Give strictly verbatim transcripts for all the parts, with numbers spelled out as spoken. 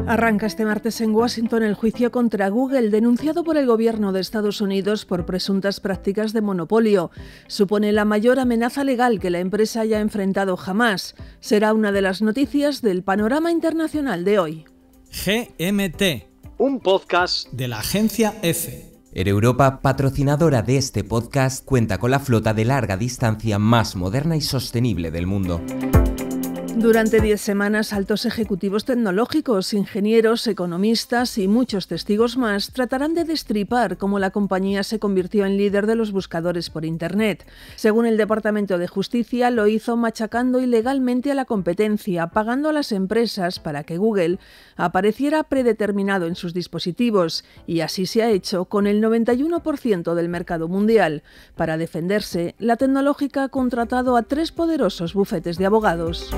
Arranca este martes en Washington el juicio contra Google, denunciado por el gobierno de Estados Unidos por presuntas prácticas de monopolio. Supone la mayor amenaza legal que la empresa haya enfrentado jamás. Será una de las noticias del panorama internacional de hoy. G M T, un podcast de la agencia F. Air Europa, patrocinadora de este podcast, cuenta con la flota de larga distancia más moderna y sostenible del mundo. Durante diez semanas, altos ejecutivos tecnológicos, ingenieros, economistas y muchos testigos más tratarán de destripar cómo la compañía se convirtió en líder de los buscadores por Internet. Según el Departamento de Justicia, lo hizo machacando ilegalmente a la competencia, pagando a las empresas para que Google apareciera predeterminado en sus dispositivos, y así se ha hecho con el noventa y uno por ciento del mercado mundial. Para defenderse, la tecnológica ha contratado a tres poderosos bufetes de abogados.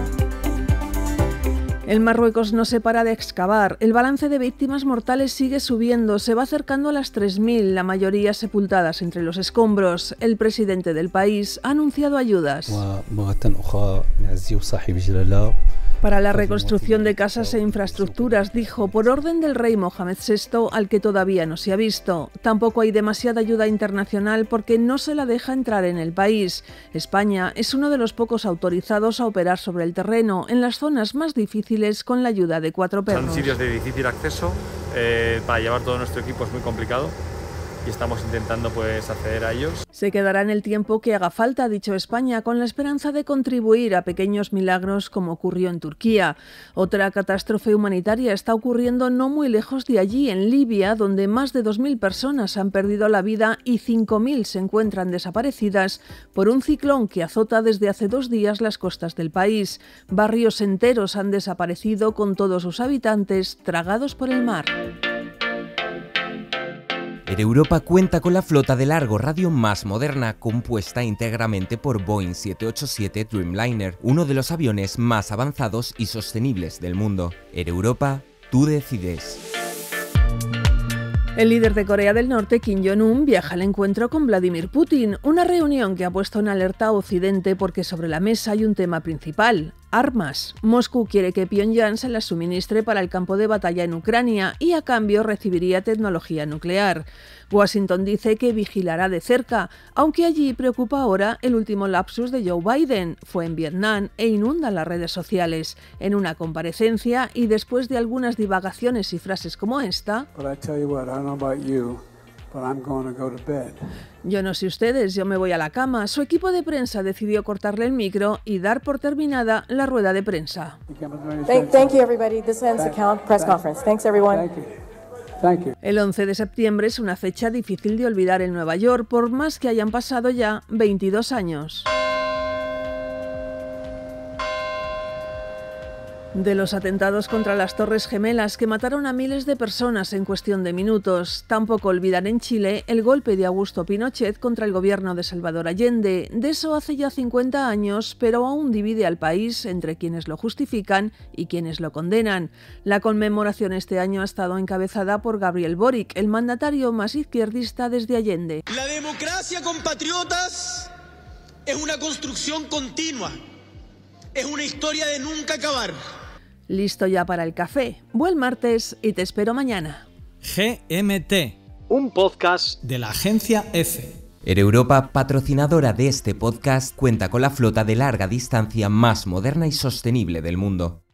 El Marruecos no se para de excavar. El balance de víctimas mortales sigue subiendo. Se va acercando a las tres mil, la mayoría sepultadas entre los escombros. El presidente del país ha anunciado ayudas. Para la reconstrucción de casas e infraestructuras, dijo, por orden del rey Mohamed sexto, al que todavía no se ha visto. Tampoco hay demasiada ayuda internacional porque no se la deja entrar en el país. España es uno de los pocos autorizados a operar sobre el terreno, en las zonas más difíciles, con la ayuda de cuatro perros. Son sitios de difícil acceso, eh, para llevar todo nuestro equipo es muy complicado. Y estamos intentando pues acceder a ellos. Se quedará en el tiempo que haga falta, ha dicho España, con la esperanza de contribuir a pequeños milagros como ocurrió en Turquía. Otra catástrofe humanitaria está ocurriendo no muy lejos de allí, en Libia, donde más de dos mil personas han perdido la vida y cinco mil se encuentran desaparecidas por un ciclón que azota desde hace dos días las costas del país. Barrios enteros han desaparecido con todos sus habitantes tragados por el mar. Air Europa cuenta con la flota de largo radio más moderna, compuesta íntegramente por Boeing siete ochenta y siete Dreamliner, uno de los aviones más avanzados y sostenibles del mundo. Air Europa, tú decides. El líder de Corea del Norte, Kim Jong-un, viaja al encuentro con Vladimir Putin, una reunión que ha puesto en alerta a Occidente porque sobre la mesa hay un tema principal: armas. Moscú quiere que Pyongyang se las suministre para el campo de batalla en Ucrania y a cambio recibiría tecnología nuclear. Washington dice que vigilará de cerca, aunque allí preocupa ahora el último lapsus de Joe Biden. Fue en Vietnam e inunda las redes sociales. En una comparecencia y después de algunas divagaciones y frases como esta: yo no sé ustedes, yo me voy a la cama. Su equipo de prensa decidió cortarle el micro y dar por terminada la rueda de prensa. Thank, thank you everybody. This ends the count press conference. Thanks everyone. El once de septiembre es una fecha difícil de olvidar en Nueva York, por más que hayan pasado ya veintidós años. De los atentados contra las Torres Gemelas que mataron a miles de personas en cuestión de minutos. Tampoco olvidan en Chile el golpe de Augusto Pinochet contra el gobierno de Salvador Allende. De eso hace ya cincuenta años, pero aún divide al país entre quienes lo justifican y quienes lo condenan. La conmemoración este año ha estado encabezada por Gabriel Boric, el mandatario más izquierdista desde Allende. La democracia, compatriotas, es una construcción continua. Es una historia de nunca acabar. Listo ya para el café. Buen martes y te espero mañana. G M T, un podcast de la agencia F. Air Europa, patrocinadora de este podcast, cuenta con la flota de larga distancia más moderna y sostenible del mundo.